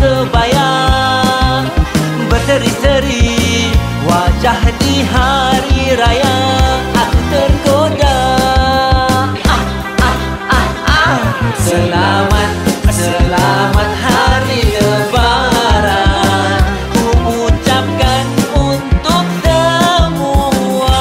kebaya, berseri-seri wajah di hari raya. Aku tergoda. Selamat, selamat hari Lebaran, ku ucapkan untuk semua.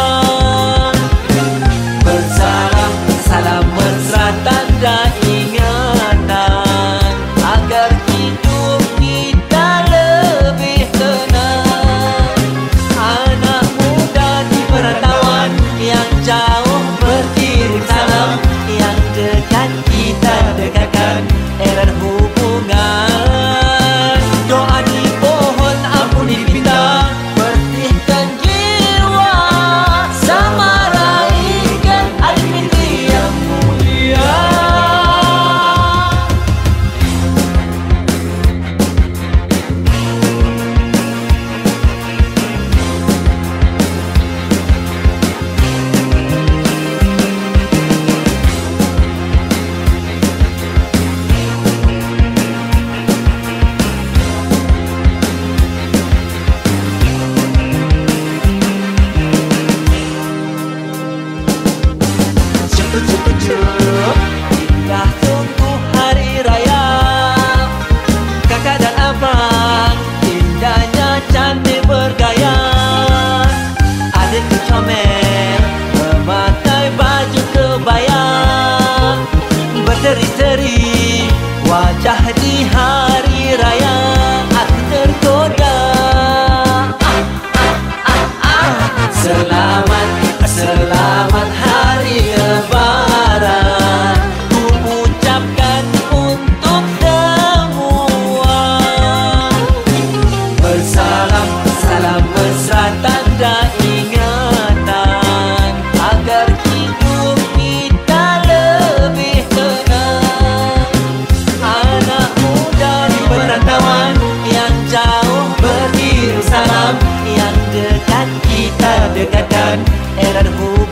Bersalam, salam mesra tanda ingatan, agar hidup kita lebih tenang. Anak muda di perantauan yang jauh berkirim salam, yang dekat kita dekatkan erat hubungan. Doa dimohon, ampun dipinta, bersihkan jiwa, sama raihkan Aidilfitri yang mulia. Indah sungguh hari raya, kakak dan abang indahnya cantik bergaya. Adikku comel memakai baju kebaya, berseri-seri wajah di hari raya. Aku tergoda. Selamat, selamat hari Lebaran, ku ucapkan untuk semua. Bersalam, salam mesra tanda ingatan, agar hidup kita lebih tenang. Anak muda di perantauan yang jauh berkirim salam, yang dekat kita dekatkan erat hubungan.